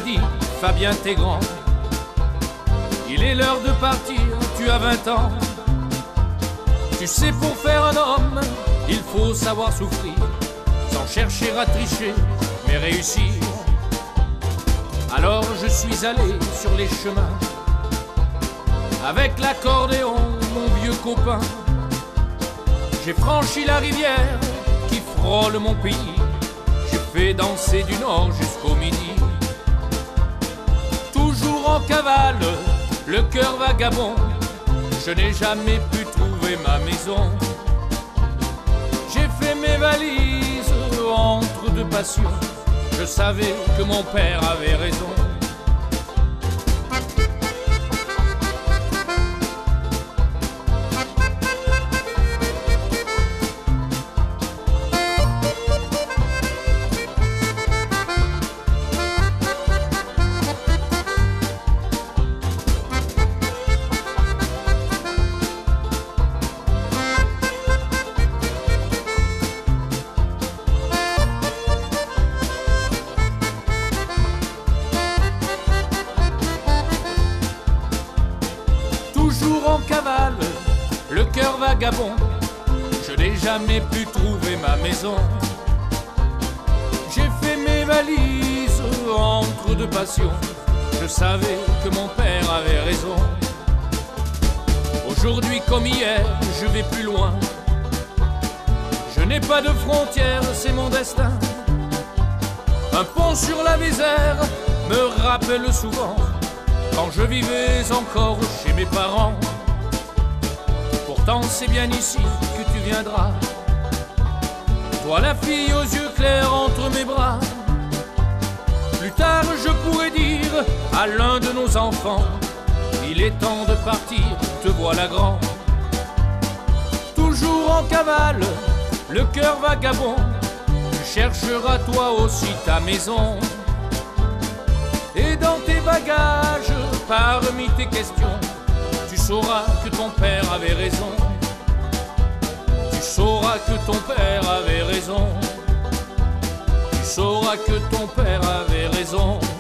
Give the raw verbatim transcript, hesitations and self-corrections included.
dit, Fabien t'es grand, il est l'heure de partir, tu as vingt ans. Tu sais, pour faire un homme, il faut savoir souffrir, sans chercher à tricher, mais réussir. Alors je suis allé sur les chemins, avec l'accordéon, mon vieux copain. J'ai franchi la rivière qui frôle mon pays, j'ai fait danser du nord jusqu'au midi. Toujours en cavale, le cœur vagabond, je n'ai jamais pu trouver ma maison. J'ai fait mes valises entre deux passions, je savais que mon père avait raison. Toujours en cavale, le cœur vagabond, je n'ai jamais pu trouver ma maison. J'ai fait mes valises entre deux passions, je savais que mon père avait raison. Aujourd'hui comme hier, je vais plus loin, je n'ai pas de frontières, c'est mon destin. Un pont sur la Vézère me rappelle souvent quand je vivais encore chez mes parents. Pourtant c'est bien ici que tu viendras, toi la fille aux yeux clairs entre mes bras. Plus tard je pourrais dire à l'un de nos enfants, il est temps de partir, te voilà grand. Toujours en cavale, le cœur vagabond, tu chercheras toi aussi ta maison. Et dans tes bagages, parmi tes questions, tu sauras que ton père avait raison. Tu sauras que ton père avait raison. Tu sauras que ton père avait raison.